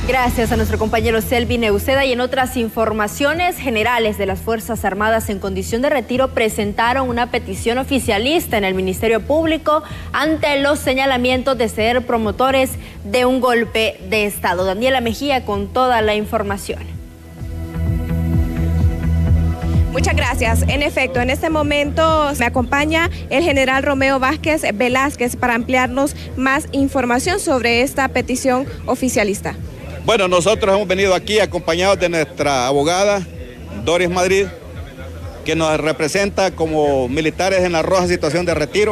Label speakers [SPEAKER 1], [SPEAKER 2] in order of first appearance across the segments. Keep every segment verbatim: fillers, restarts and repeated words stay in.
[SPEAKER 1] Gracias a nuestro compañero Selvin Neuceda. Y en otras informaciones, generales de las Fuerzas Armadas en condición de retiro presentaron una petición oficialista en el Ministerio Público ante los señalamientos de ser promotores de un golpe de Estado. Daniela Mejía con toda la información.
[SPEAKER 2] Muchas gracias. En efecto, en este momento me acompaña el general Romeo Vázquez Velázquez para ampliarnos más información sobre esta petición oficialista.
[SPEAKER 3] Bueno, nosotros hemos venido aquí acompañados de nuestra abogada, Doris Madrid, que nos representa como militares en la roja situación de retiro,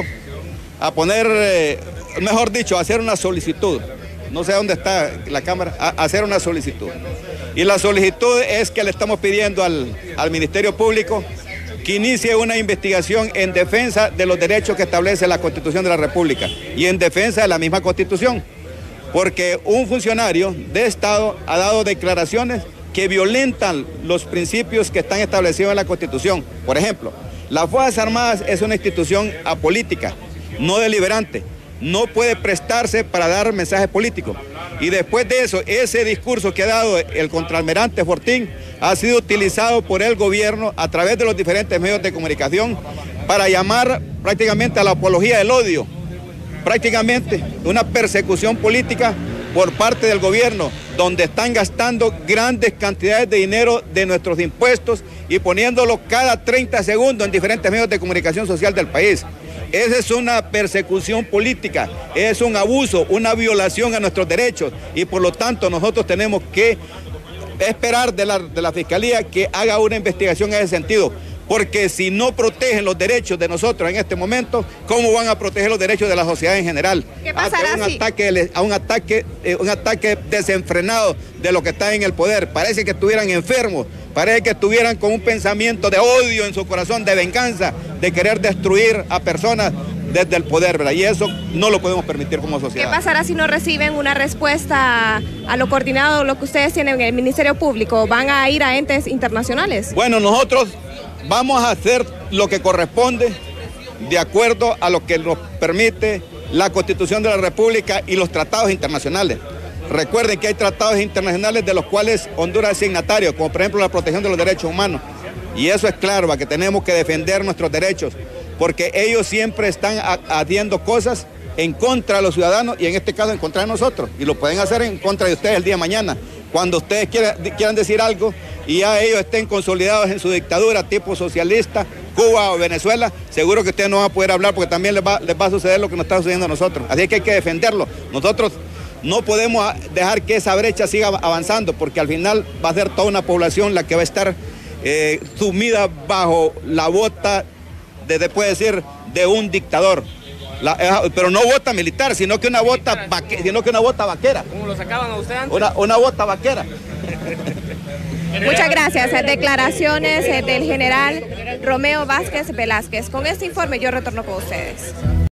[SPEAKER 3] a poner, eh, mejor dicho, a hacer una solicitud. No sé dónde está la cámara, a hacer una solicitud. Y la solicitud es que le estamos pidiendo al, al Ministerio Público que inicie una investigación en defensa de los derechos que establece la Constitución de la República y en defensa de la misma Constitución. Porque un funcionario de Estado ha dado declaraciones que violentan los principios que están establecidos en la Constitución. Por ejemplo, las Fuerzas Armadas es una institución apolítica, no deliberante. No puede prestarse para dar mensajes políticos. Y después de eso, ese discurso que ha dado el contraalmirante Fortín ha sido utilizado por el gobierno a través de los diferentes medios de comunicación para llamar prácticamente a la apología del odio, prácticamente una persecución política por parte del gobierno, donde están gastando grandes cantidades de dinero de nuestros impuestos y poniéndolo cada treinta segundos en diferentes medios de comunicación social del país. Esa es una persecución política, es un abuso, una violación a nuestros derechos y por lo tanto nosotros tenemos que esperar de la, de la Fiscalía que haga una investigación en ese sentido. Porque si no protegen los derechos de nosotros en este momento, ¿cómo van a proteger los derechos de la sociedad en general?
[SPEAKER 2] ¿Qué pasará
[SPEAKER 3] a un
[SPEAKER 2] si...
[SPEAKER 3] ataque, a un ataque, eh, un ataque desenfrenado de lo que está en el poder. Parece que estuvieran enfermos, parece que estuvieran con un pensamiento de odio en su corazón, de venganza, de querer destruir a personas desde el poder, ¿verdad? Y eso no lo podemos permitir como sociedad.
[SPEAKER 2] ¿Qué pasará si no reciben una respuesta a lo coordinado, lo que ustedes tienen en el Ministerio Público? ¿Van a ir a entes internacionales?
[SPEAKER 3] Bueno, nosotros vamos a hacer lo que corresponde de acuerdo a lo que nos permite la Constitución de la República y los tratados internacionales. Recuerden que hay tratados internacionales de los cuales Honduras es signatario, como por ejemplo la protección de los derechos humanos. Y eso es claro, que tenemos que defender nuestros derechos, porque ellos siempre están haciendo cosas en contra de los ciudadanos y en este caso en contra de nosotros. Y lo pueden hacer en contra de ustedes el día de mañana. Cuando ustedes quieran, quieran decir algo y ya ellos estén consolidados en su dictadura tipo socialista, Cuba o Venezuela, seguro que ustedes no van a poder hablar porque también les va, les va a suceder lo que nos está sucediendo a nosotros. Así que hay que defenderlo. Nosotros no podemos dejar que esa brecha siga avanzando porque al final va a ser toda una población la que va a estar eh, sumida bajo la bota, de, de, puede decir, de un dictador. La, pero no bota militar, sino que una bota, vaque, sino que una bota vaquera.
[SPEAKER 4] ¿Cómo lo sacaban a usted antes?
[SPEAKER 3] Una, una bota vaquera.
[SPEAKER 2] Muchas gracias. Declaraciones del general Romeo Vázquez Velázquez. Con este informe yo retorno con ustedes.